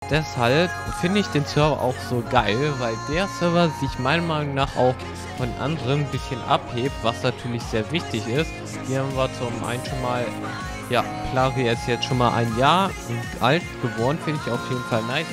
deshalb finde ich den Server auch so geil, weil der Server sich meiner Meinung nach auch von anderen ein bisschen abhebt, was natürlich sehr wichtig ist. Hier haben wir zum einen schon mal, ja, Plaria ist jetzt schon mal ein Jahr alt geworden, finde ich auf jeden Fall nice.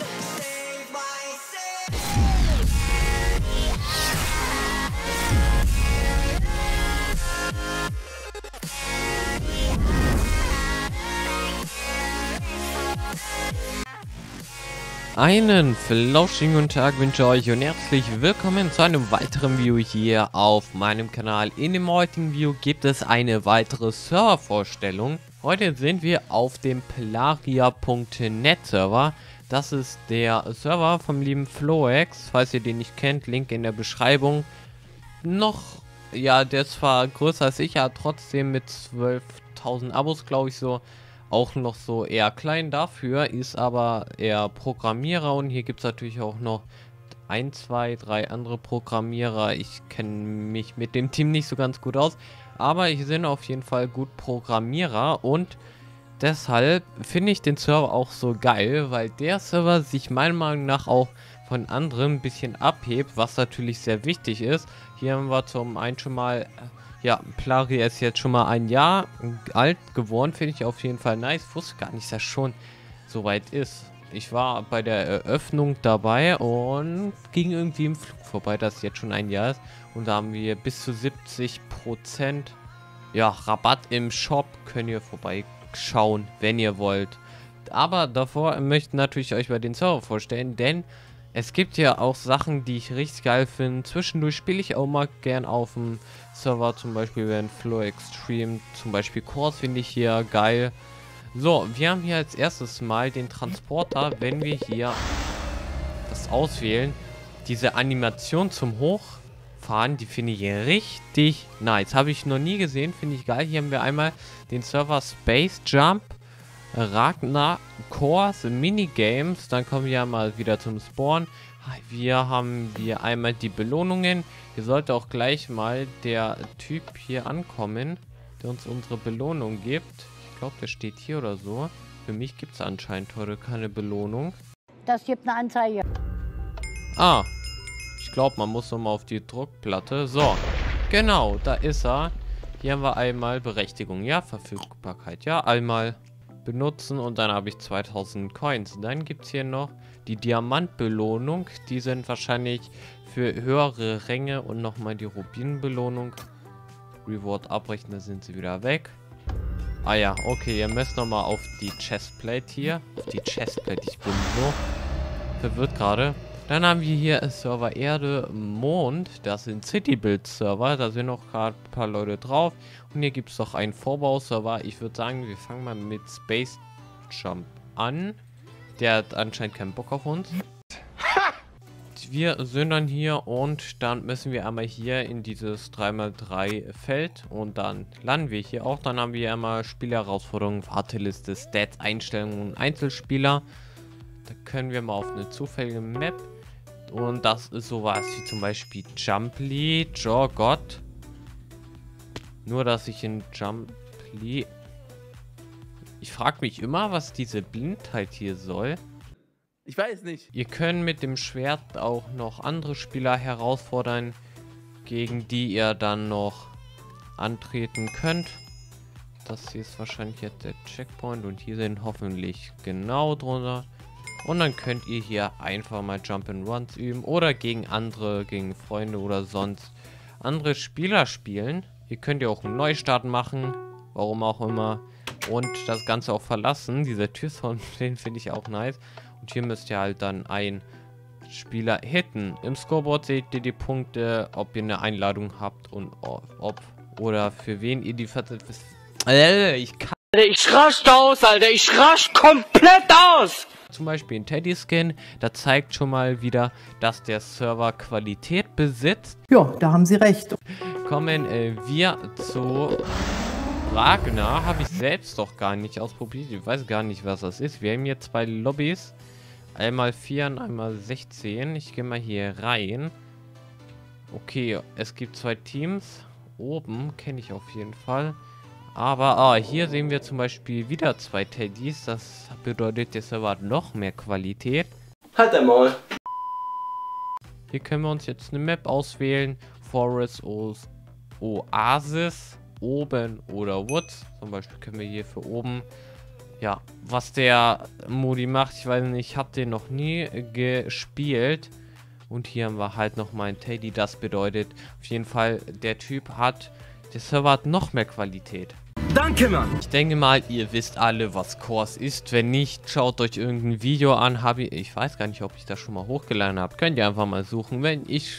Einen flauschigen guten Tag wünsche ich euch und herzlich willkommen zu einem weiteren Video hier auf meinem Kanal. In dem heutigen Video gibt es eine weitere Servervorstellung. Heute sind wir auf dem Plaria.net Server. Das ist der Server vom lieben Floex. Falls ihr den nicht kennt, Link in der Beschreibung. Noch, ja, der ist zwar größer als ich, aber trotzdem mit 12.000 Abos, glaube ich so. Auch noch so eher klein, dafür ist aber eher Programmierer und hier gibt es natürlich auch noch 1, 2, 3 andere Programmierer. Ich kenne mich mit dem Team nicht so ganz gut aus, aber hier sind auf jeden Fall gut Programmierer und deshalb finde ich den Server auch so geil, weil der Server sich meiner Meinung nach auch von anderen ein bisschen abhebt, was natürlich sehr wichtig ist. Hier haben wir zum einen schon mal... Ja, Plaria ist jetzt schon mal ein Jahr alt geworden, finde ich auf jeden Fall nice. Wusste gar nicht, dass das schon so weit ist. Ich war bei der Eröffnung dabei und ging irgendwie im Flug vorbei, dass jetzt schon ein Jahr ist. Und da haben wir bis zu 70% ja, Rabatt im Shop. Könnt ihr vorbeischauen, wenn ihr wollt. Aber davor möchte natürlich euch bei den Server vorstellen, denn es gibt ja auch Sachen, die ich richtig geil finde. Zwischendurch spiele ich auch mal gern auf dem Server, zum Beispiel wenn Flow Extreme, zum Beispiel Kurs finde ich hier geil. So, wir haben hier als erstes mal den Transporter, wenn wir hier das auswählen. Diese Animation zum Hochfahren, die finde ich richtig nice. Habe ich noch nie gesehen, finde ich geil. Hier haben wir einmal den Server Space Jump. Ragnar Kors Minigames, dann kommen wir ja mal wieder zum Spawn. Wir haben hier einmal die Belohnungen. Hier sollte auch gleich mal der Typ hier ankommen, der uns unsere Belohnung gibt. Ich glaube, der steht hier oder so. Für mich gibt es anscheinend heute keine Belohnung. Das gibt eine Anzeige. Ah, ich glaube, man muss nochmal auf die Druckplatte. So, genau, da ist er. Hier haben wir einmal Berechtigung, ja, Verfügbarkeit, ja, einmal benutzen und dann habe ich 2000 Coins. Dann gibt es hier noch die Diamantbelohnung. Die sind wahrscheinlich für höhere Ränge und nochmal die Rubinbelohnung. Reward abbrechen, da sind sie wieder weg. Ah ja, okay, ihr müsst nochmal auf die Chestplate hier. Auf die Chestplate, ich bin so verwirrt gerade. Dann haben wir hier Server Erde, Mond. Das sind City-Build-Server. Da sind noch gerade ein paar Leute drauf. Und hier gibt es noch einen Vorbauserver. Ich würde sagen, wir fangen mal mit Space Jump an. Der hat anscheinend keinen Bock auf uns. Wir sind dann hier und dann müssen wir einmal hier in dieses 3x3 Feld. Und dann landen wir hier auch. Dann haben wir einmal Spielherausforderungen, Warteliste, Stats, Einstellungen und Einzelspieler. Da können wir mal auf eine zufällige Map. Und das ist sowas wie zum Beispiel Jumply, Jorgot. Nur, dass ich in Jumply... Ich frage mich immer, was diese Blindheit hier soll. Ich weiß nicht. Ihr könnt mit dem Schwert auch noch andere Spieler herausfordern, gegen die ihr dann noch antreten könnt. Das hier ist wahrscheinlich jetzt der Checkpoint und hier sind hoffentlich genau drunter. Und dann könnt ihr hier einfach mal Jump'n'Runs üben oder gegen andere, gegen Freunde oder sonst andere Spieler spielen. Ihr könnt ja auch einen Neustart machen, warum auch immer. Und das Ganze auch verlassen. Dieser Türsound, den finde ich auch nice. Und hier müsst ihr halt dann einen Spieler hitten. Im Scoreboard seht ihr die Punkte, ob ihr eine Einladung habt und ob oder für wen ihr die ich kann. Ich raste aus, Alter. Ich raste komplett aus. Zum Beispiel ein Teddy-Skin, da zeigt schon mal wieder, dass der Server Qualität besitzt. Ja, da haben Sie recht. Kommen wir zu Ragnar. Habe ich selbst doch gar nicht ausprobiert. Ich weiß gar nicht, was das ist. Wir haben hier zwei Lobbys. Einmal 4 und einmal 16. Ich gehe mal hier rein. Okay, es gibt zwei Teams. Oben kenne ich auf jeden Fall. Aber hier sehen wir zum Beispiel wieder 2 Teddys. Das bedeutet, der Server hat noch mehr Qualität. Halt dein Maul. Hier können wir uns jetzt eine Map auswählen. Forest, Oasis, Oben oder Woods. Zum Beispiel können wir hier für oben. Ja, was der Modi macht, ich weiß nicht, ich habe den noch nie gespielt. Und hier haben wir halt noch mal einen Teddy. Das bedeutet auf jeden Fall, der Server hat noch mehr Qualität. Danke, Mann. Ich denke mal, ihr wisst alle, was Cores ist. Wenn nicht, schaut euch irgendein Video an. Ich weiß gar nicht, ob ich das schon mal hochgeladen habe. Könnt ihr einfach mal suchen. Wenn ich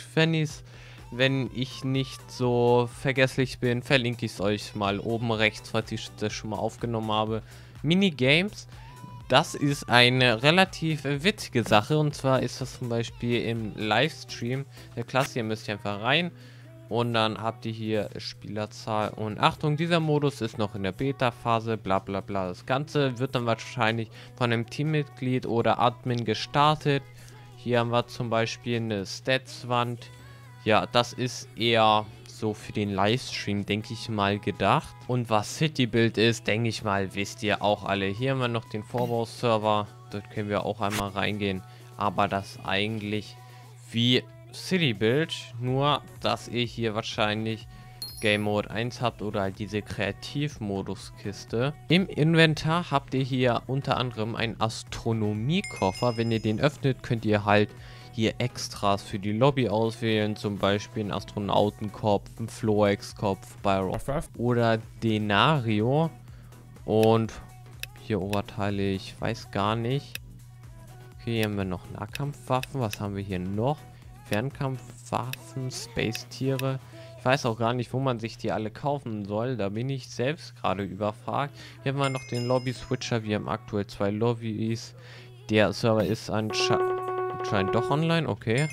nicht so vergesslich bin, verlinke ich es euch mal oben rechts, falls ich das schon mal aufgenommen habe. Minigames. Das ist eine relativ witzige Sache. Und zwar ist das zum Beispiel im Livestream der Klasse. Ihr müsst einfach rein. Und dann habt ihr hier Spielerzahl. Und Achtung, dieser Modus ist noch in der Beta-Phase, bla bla bla. Das Ganze wird dann wahrscheinlich von einem Teammitglied oder Admin gestartet. Hier haben wir zum Beispiel eine Stats-Wand. Ja, das ist eher so für den Livestream, denke ich mal, gedacht. Und was City-Build ist, denke ich mal, wisst ihr auch alle. Hier haben wir noch den Vorbau-Server. Dort können wir auch einmal reingehen. Aber das eigentlich wie City-Build, nur dass ihr hier wahrscheinlich Game Mode 1 habt oder halt diese Kreativmodus-Kiste. Im Inventar habt ihr hier unter anderem einen Astronomie-Koffer. Wenn ihr den öffnet, könnt ihr halt hier Extras für die Lobby auswählen, zum Beispiel einen Astronautenkopf, einen Floex-Kopf, Byron oder Denario. Und hier Oberteile, ich weiß gar nicht. Okay, hier haben wir noch Nahkampfwaffen. Was haben wir hier noch? Fernkampfwaffen, Space-Tiere. Ich weiß auch gar nicht, wo man sich die alle kaufen soll. Da bin ich selbst gerade überfragt. Hier haben wir noch den Lobby-Switcher. Wir haben aktuell 2 Lobbys. Der Server ist anscheinend doch online. Okay.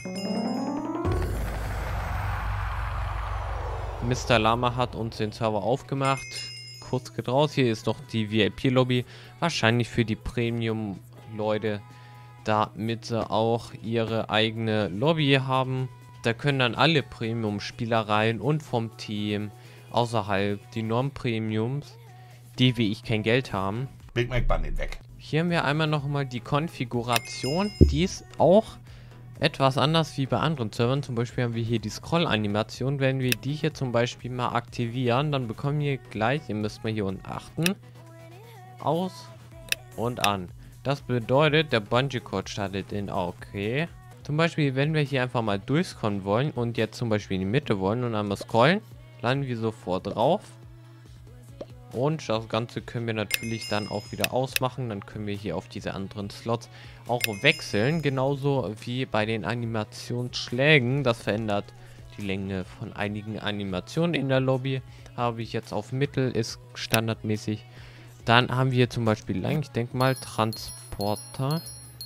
Mr. Lama hat uns den Server aufgemacht. Kurz geht raus. Hier ist noch die VIP-Lobby. Wahrscheinlich für die Premium-Leute, damit sie auch ihre eigene Lobby haben. Da können dann alle Premium-Spieler rein und vom Team außerhalb die Non-Premiums, die wie ich kein Geld haben. Big Mac Bandit weg. Hier haben wir einmal noch mal die Konfiguration. Die ist auch etwas anders wie bei anderen Servern. Zum Beispiel haben wir hier die Scroll-Animation. Wenn wir die hier zum Beispiel mal aktivieren, dann bekommen wir gleich, ihr müsst mal hier unten achten, aus und an. Das bedeutet, der Bungee-Code startet in okay. Zum Beispiel, wenn wir hier einfach mal durchscrollen wollen und jetzt zum Beispiel in die Mitte wollen und einmal scrollen, landen wir sofort drauf. Und das Ganze können wir natürlich dann auch wieder ausmachen. Dann können wir hier auf diese anderen Slots auch wechseln. Genauso wie bei den Animationsschlägen. Das verändert die Länge von einigen Animationen in der Lobby. Habe ich jetzt auf Mittel, ist standardmäßig. Dann haben wir zum Beispiel lang, ich denke mal, Transporter.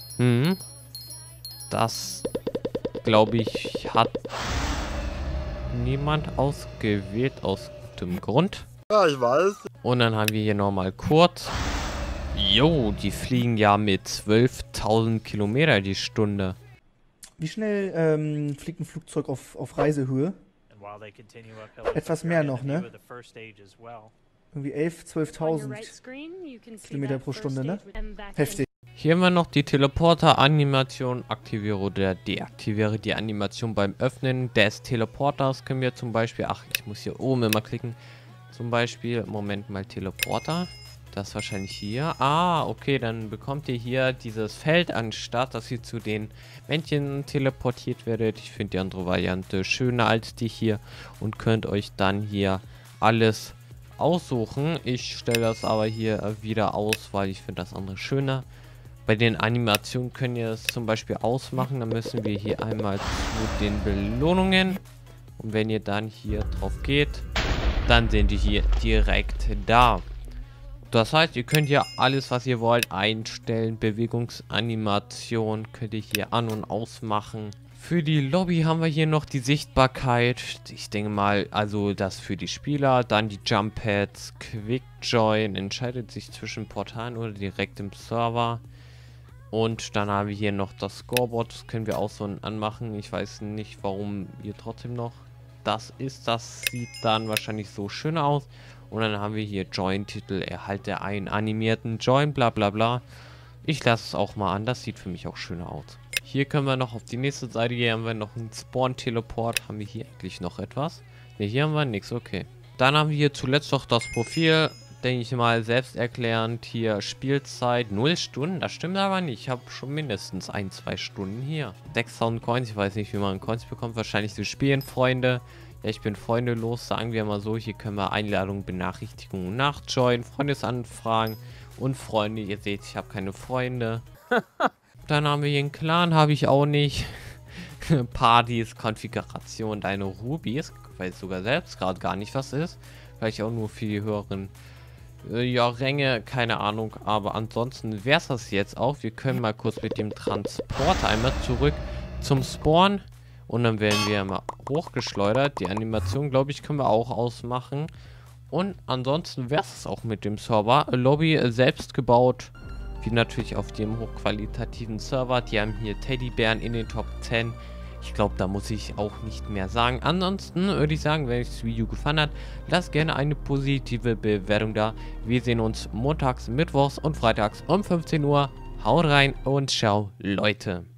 Das, glaube ich, hat niemand ausgewählt aus gutem Grund. Ja, ich weiß. Und dann haben wir hier nochmal kurz. Jo, die fliegen ja mit 12.000 Kilometer die Stunde. Wie schnell fliegt ein Flugzeug auf Reisehöhe? Etwas mehr noch, ne? Irgendwie 12.000 Kilometer pro Stunde, ne? Heftig. Hier haben wir noch die Teleporter-Animation. Aktiviere oder deaktiviere die Animation beim Öffnen des Teleporters. Können wir zum Beispiel, ach, ich muss hier oben immer klicken. Zum Beispiel, Moment mal, Teleporter. Das ist wahrscheinlich hier. Ah, okay, dann bekommt ihr hier dieses Feld, anstatt dass ihr zu den Männchen teleportiert werdet. Ich finde die andere Variante schöner als die hier und könnt euch dann hier alles aussuchen. Ich stelle das aber hier wieder aus, weil ich finde das andere schöner. Bei den Animationen könnt ihr es zum Beispiel ausmachen. Dann müssen wir hier einmal zu den Belohnungen. Und wenn ihr dann hier drauf geht, dann sind die hier direkt da. Das heißt, ihr könnt hier alles, was ihr wollt, einstellen. Bewegungsanimation könnt ihr hier an- und ausmachen. Für die Lobby haben wir hier noch die Sichtbarkeit. Ich denke mal, also das für die Spieler. Dann die Jump Pads, Quick Join, entscheidet sich zwischen Portalen oder direkt im Server. Und dann haben wir hier noch das Scoreboard. Das können wir auch so anmachen. Ich weiß nicht, warum ihr trotzdem noch das ist. Das sieht dann wahrscheinlich so schön aus. Und dann haben wir hier Join-Titel, erhalte einen animierten Join, bla bla bla. Ich lasse es auch mal an, das sieht für mich auch schöner aus. Hier können wir noch auf die nächste Seite, hier haben wir noch einen Spawn-Teleport. Haben wir hier eigentlich noch etwas? Ne, hier haben wir nichts, okay. Dann haben wir hier zuletzt noch das Profil, denke ich mal, selbsterklärend. Hier Spielzeit 0 Stunden, das stimmt aber nicht. Ich habe schon mindestens 1-2 Stunden hier. 6000 Coins, ich weiß nicht, wie man Coins bekommt. Wahrscheinlich so Spielen-Freunde. Ja, ich bin freundelos, sagen wir mal so. Hier können wir Einladungen, Benachrichtigungen nachjoinen, Freundesanfragen und Freunde. Ihr seht, ich habe keine Freunde. Dann haben wir hier einen Clan, habe ich auch nicht. Partys, Konfiguration, deine Rubies. Ich weiß sogar selbst gerade gar nicht, was ist. Vielleicht auch nur für die höheren ja, Ränge, keine Ahnung. Aber ansonsten wäre es das jetzt auch. Wir können mal kurz mit dem Transporter einmal zurück zum Spawn. Und dann werden wir mal hochgeschleudert. Die Animation, glaube ich, können wir auch ausmachen. Und ansonsten wäre es auch mit dem Server. Lobby selbst gebaut. Wie natürlich auf dem hochqualitativen Server. Die haben hier Teddybären in den Top 10. Ich glaube, da muss ich auch nicht mehr sagen. Ansonsten würde ich sagen, wenn euch das Video gefallen hat, lasst gerne eine positive Bewertung da. Wir sehen uns montags, mittwochs und freitags um 15 Uhr. Haut rein und ciao, Leute.